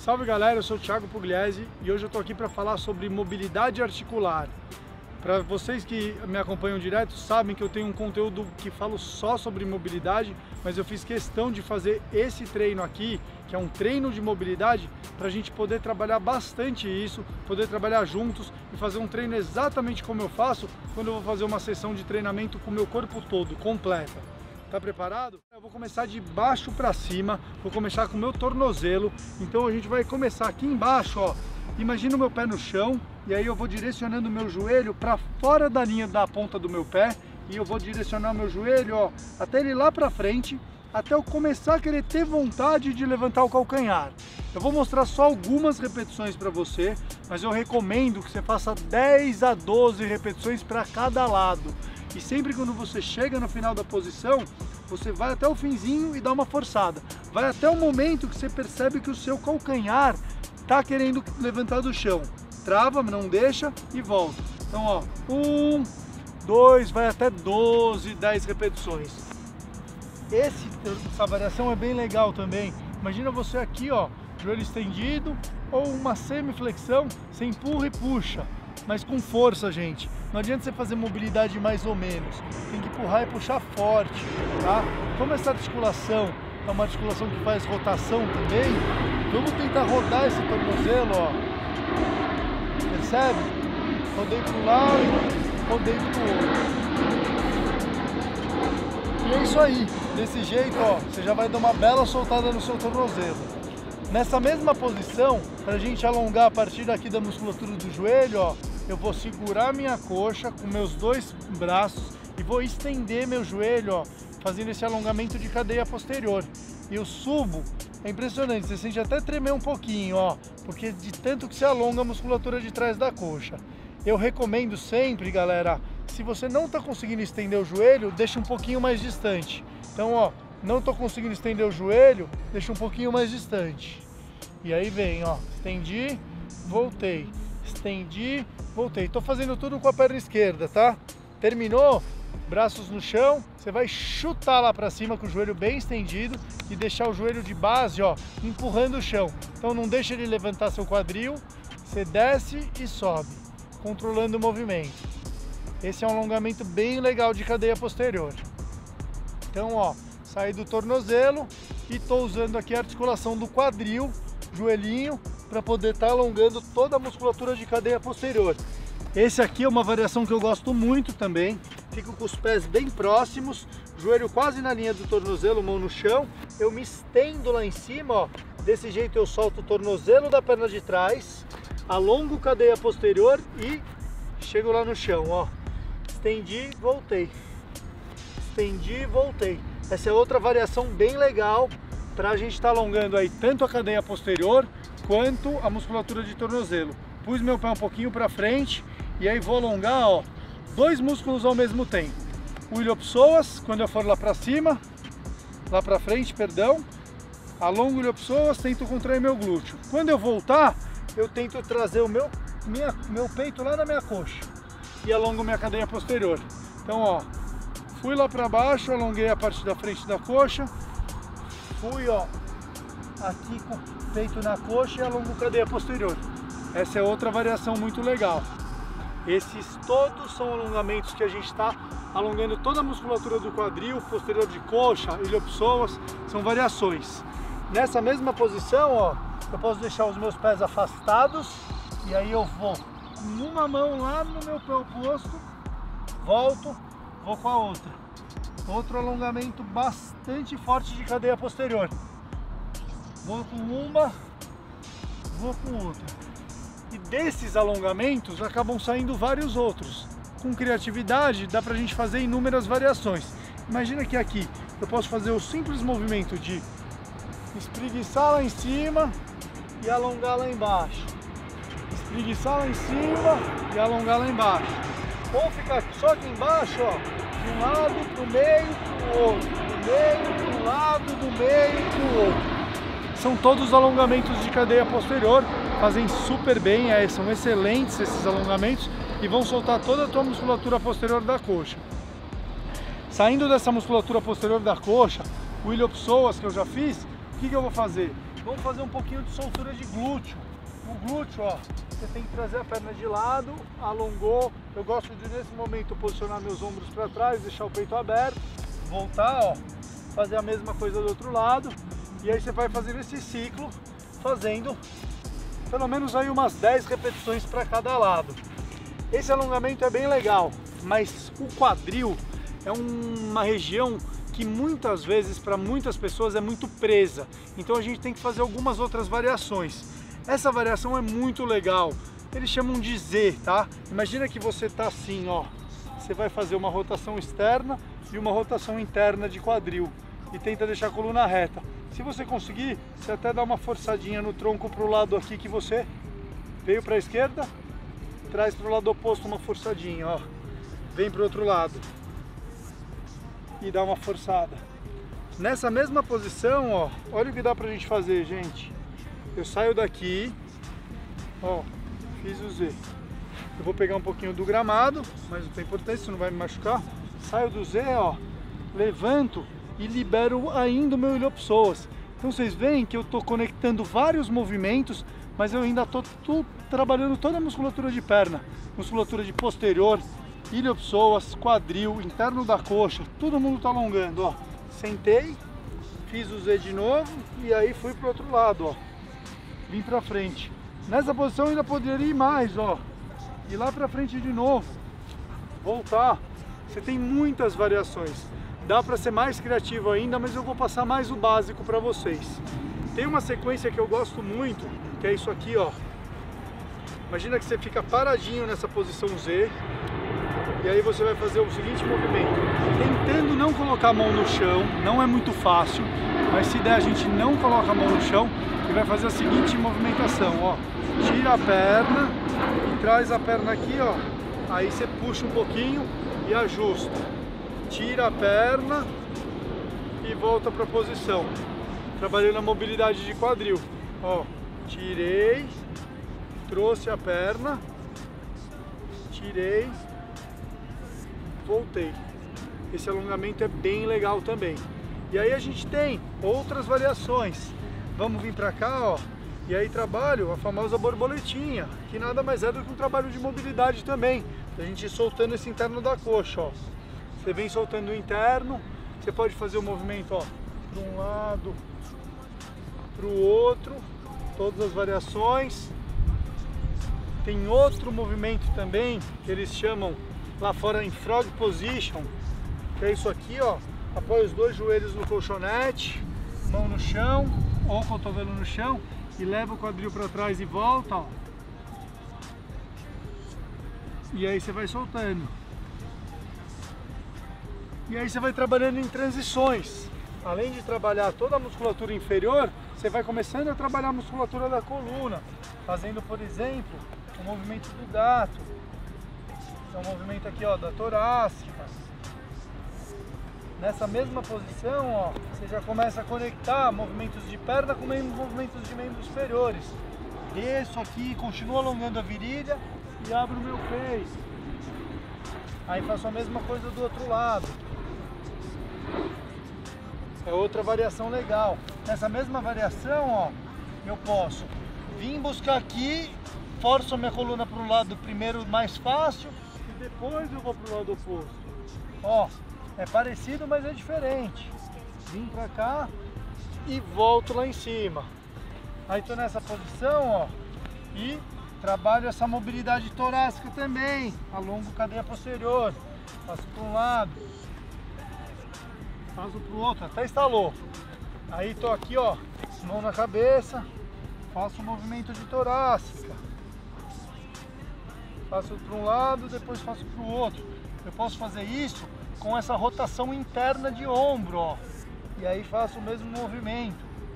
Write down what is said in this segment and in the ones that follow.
Salve galera, eu sou o Thiago Pugliese e hoje eu estou aqui para falar sobre mobilidade articular. Para vocês que me acompanham direto sabem que eu tenho um conteúdo que falo só sobre mobilidade, mas eu fiz questão de fazer esse treino aqui, que é um treino de mobilidade, para a gente poder trabalhar bastante isso, poder trabalhar juntos e fazer um treino exatamente como eu faço quando eu vou fazer uma sessão de treinamento com o meu corpo todo, completa. Tá preparado? Eu vou começar de baixo para cima, vou começar com o meu tornozelo. Então a gente vai começar aqui embaixo, ó. Imagina o meu pé no chão e aí eu vou direcionando o meu joelho para fora da linha da ponta do meu pé e eu vou direcionar o meu joelho, ó, até ele lá para frente, até eu começar a querer ter vontade de levantar o calcanhar. Eu vou mostrar só algumas repetições para você, mas eu recomendo que você faça 10 a 12 repetições para cada lado. E sempre quando você chega no final da posição, você vai até o finzinho e dá uma forçada. Vai até o momento que você percebe que o seu calcanhar está querendo levantar do chão. Trava, não deixa e volta. Então, ó, 1, 2, vai até 12, 10 repetições. Essa variação é bem legal também. Imagina você aqui, ó, joelho estendido ou uma semiflexão, você empurra e puxa. Mas com força, gente. Não adianta você fazer mobilidade mais ou menos. Tem que empurrar e puxar forte, tá? Como essa articulação é uma articulação que faz rotação também, vamos tentar rodar esse tornozelo, ó. Percebe? Rodei para um lado, rodei para o outro. E é isso aí. Desse jeito, ó, você já vai dar uma bela soltada no seu tornozelo. Nessa mesma posição, para a gente alongar a partir daqui da musculatura do joelho, ó, eu vou segurar minha coxa com meus dois braços e vou estender meu joelho, ó, fazendo esse alongamento de cadeia posterior. E eu subo, é impressionante, você sente até tremer um pouquinho, ó, porque de tanto que você alonga a musculatura de trás da coxa. Eu recomendo sempre, galera, se você não está conseguindo estender o joelho, deixa um pouquinho mais distante. Então, ó, não estou conseguindo estender o joelho, deixa um pouquinho mais distante. E aí vem, ó, estendi, voltei, estendi, voltei. Estou fazendo tudo com a perna esquerda, tá? Terminou? Braços no chão, você vai chutar lá para cima com o joelho bem estendido e deixar o joelho de base, ó, empurrando o chão. Então não deixa ele levantar seu quadril, você desce e sobe, controlando o movimento. Esse é um alongamento bem legal de cadeia posterior. Então, ó, saí do tornozelo e estou usando aqui a articulação do quadril, joelhinho, para poder estar alongando toda a musculatura de cadeia posterior. Esse aqui é uma variação que eu gosto muito também. Fico com os pés bem próximos, joelho quase na linha do tornozelo, mão no chão. Eu me estendo lá em cima, ó. Desse jeito eu solto o tornozelo da perna de trás, alongo cadeia posterior e chego lá no chão, ó. Estendi, voltei. Estendi, voltei. Essa é outra variação bem legal para a gente estar alongando aí tanto a cadeia posterior quanto a musculatura de tornozelo. Pus meu pé um pouquinho para frente e aí vou alongar, ó, dois músculos ao mesmo tempo. O iliopsoas, quando eu for lá para cima, lá para frente, perdão, alongo o iliopsoas, tento contrair meu glúteo. Quando eu voltar, eu tento trazer o meu peito lá na minha coxa e alongo minha cadeia posterior. Então, ó, fui lá para baixo, alonguei a parte da frente da coxa, fui, ó, aqui com o peito na coxa e alongo cadeia posterior. Essa é outra variação muito legal. Esses todos são alongamentos que a gente está alongando toda a musculatura do quadril, posterior de coxa, iliopsoas, são variações. Nessa mesma posição, ó, eu posso deixar os meus pés afastados e aí eu vou com uma mão lá no meu pé oposto, volto, vou com a outra. Outro alongamento bastante forte de cadeia posterior. Vou com uma, vou com outra. E desses alongamentos acabam saindo vários outros. Com criatividade dá pra gente fazer inúmeras variações. Imagina que aqui eu posso fazer o simples movimento de espreguiçar lá em cima e alongar lá embaixo. Espreguiçar lá em cima e alongar lá embaixo. Ou ficar só aqui embaixo, ó, de um lado pro meio pro outro, do meio pro lado, do meio pro outro. São todos alongamentos de cadeia posterior, fazem super bem, são excelentes esses alongamentos e vão soltar toda a tua musculatura posterior da coxa. Saindo dessa musculatura posterior da coxa, o iliopsoas que eu já fiz, o que eu vou fazer? Vamos fazer um pouquinho de soltura de glúteo. O glúteo, ó, você tem que trazer a perna de lado, alongou. Eu gosto de, nesse momento, posicionar meus ombros para trás, deixar o peito aberto, voltar, ó, fazer a mesma coisa do outro lado. E aí você vai fazer esse ciclo, fazendo pelo menos aí umas 10 repetições para cada lado. Esse alongamento é bem legal, mas o quadril é uma região que muitas vezes, para muitas pessoas, é muito presa. Então a gente tem que fazer algumas outras variações. Essa variação é muito legal. Eles chamam de Z, tá? Imagina que você tá assim, ó. Você vai fazer uma rotação externa e uma rotação interna de quadril. E tenta deixar a coluna reta. Se você conseguir, você até dá uma forçadinha no tronco pro lado aqui que você veio para a esquerda. Traz pro lado oposto uma forçadinha, ó. Vem pro outro lado. E dá uma forçada. Nessa mesma posição, ó, olha o que dá pra gente fazer, gente. Eu saio daqui, ó, fiz o Z. Eu vou pegar um pouquinho do gramado, mas não tem importância, isso não vai me machucar. Saio do Z, ó, levanto e libero ainda o meu ilhopsoas. Então vocês veem que eu tô conectando vários movimentos, mas eu ainda tô trabalhando toda a musculatura de perna, musculatura de posterior, ilhopsoas, quadril, interno da coxa, todo mundo tá alongando, ó. Sentei, fiz o Z de novo e aí fui pro outro lado, ó. Vim pra frente. Nessa posição eu ainda poderia ir mais, ó. Ir lá pra frente de novo. Voltar. Você tem muitas variações. Dá pra ser mais criativo ainda, mas eu vou passar mais o básico pra vocês. Tem uma sequência que eu gosto muito, que é isso aqui, ó. Imagina que você fica paradinho nessa posição Z. E aí você vai fazer o seguinte movimento, tentando não colocar a mão no chão, não é muito fácil, mas se der a gente não coloca a mão no chão e vai fazer a seguinte movimentação, ó. Tira a perna e traz a perna aqui, ó. Aí você puxa um pouquinho e ajusta. Tira a perna e volta para a posição. Trabalhando a mobilidade de quadril, ó. Tirei, trouxe a perna, tirei, voltei. Esse alongamento é bem legal também. E aí a gente tem outras variações. Vamos vir para cá, ó. E aí trabalho a famosa borboletinha, que nada mais é do que um trabalho de mobilidade também. A gente ir soltando esse interno da coxa, ó. Você vem soltando o interno, você pode fazer o movimento, ó, para um lado, para o outro, todas as variações. Tem outro movimento também que eles chamam lá fora em frog position, que é isso aqui, ó. Apoia os dois joelhos no colchonete, mão no chão ou cotovelo no chão e leva o quadril para trás e volta, ó. E aí você vai soltando. E aí você vai trabalhando em transições. Além de trabalhar toda a musculatura inferior, você vai começando a trabalhar a musculatura da coluna, fazendo, por exemplo, o movimento do gato. É um movimento aqui, ó, da torácica. Nessa mesma posição, ó, você já começa a conectar movimentos de perna com movimentos de membros superiores. Desço aqui, continuo alongando a virilha e abro o meu peito. Aí faço a mesma coisa do outro lado. É outra variação legal. Nessa mesma variação, ó, eu posso vir buscar aqui, forço a minha coluna para o lado primeiro mais fácil e depois eu vou para o lado oposto. Ó, é parecido, mas é diferente. Vim para cá e volto lá em cima. Aí tô nessa posição, ó, e trabalho essa mobilidade torácica também. Alongo cadeia posterior, faço para um lado, faço para o outro, até estalou. Aí tô aqui, ó, mão na cabeça, faço um movimento de torácica. Faço para um lado, depois faço para o outro. Eu posso fazer isso com essa rotação interna de ombro, ó. E aí faço o mesmo movimento.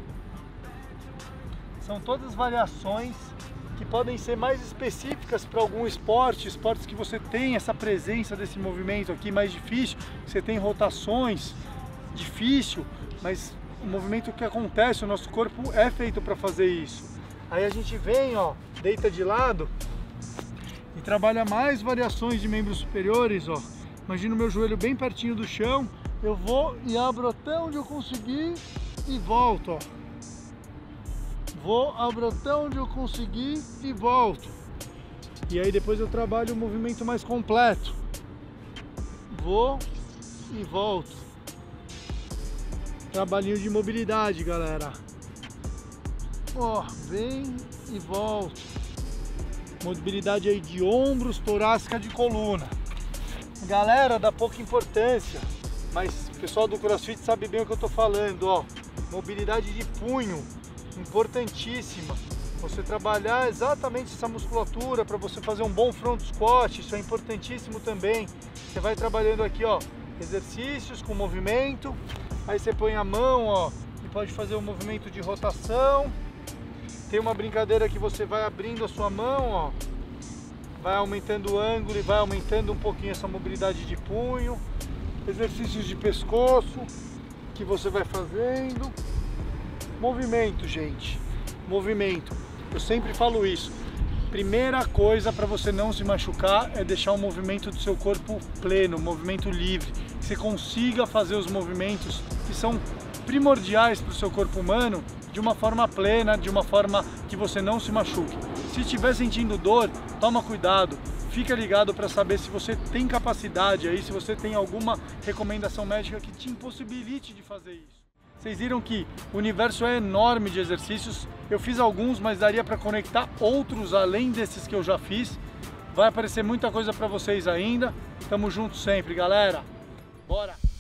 São todas variações que podem ser mais específicas para algum esporte, esportes que você tem essa presença desse movimento aqui mais difícil, você tem rotações difícil, mas o movimento que acontece, o nosso corpo é feito para fazer isso. Aí a gente vem, ó, deita de lado e trabalha mais variações de membros superiores, ó. Imagina o meu joelho bem pertinho do chão, eu vou e abro até onde eu conseguir e volto, ó. vou, abro até onde eu conseguir e volto. E aí depois eu trabalho o movimento mais completo. Vou e volto. Trabalhinho de mobilidade, galera. Ó, vem e volto. Mobilidade aí de ombros, torácica, de coluna. Galera, dá pouca importância, mas o pessoal do CrossFit sabe bem o que eu tô falando, ó. Mobilidade de punho, importantíssima. Você trabalhar exatamente essa musculatura para você fazer um bom front squat, isso é importantíssimo também. Você vai trabalhando aqui, ó, exercícios com movimento. Aí você põe a mão, ó, e pode fazer um movimento de rotação. Tem uma brincadeira que você vai abrindo a sua mão, ó, vai aumentando o ângulo e vai aumentando um pouquinho essa mobilidade de punho. Exercícios de pescoço que você vai fazendo. Movimento, gente, movimento. Eu sempre falo isso. Primeira coisa para você não se machucar é deixar o movimento do seu corpo pleno, movimento livre. Que você consiga fazer os movimentos que são primordiais para o seu corpo humano de uma forma plena, de uma forma que você não se machuque. Se estiver sentindo dor, toma cuidado, fica ligado para saber se você tem capacidade aí, se você tem alguma recomendação médica que te impossibilite de fazer isso. Vocês viram que o universo é enorme de exercícios, eu fiz alguns, mas daria para conectar outros além desses que eu já fiz. Vai aparecer muita coisa para vocês ainda, tamo junto sempre, galera, bora!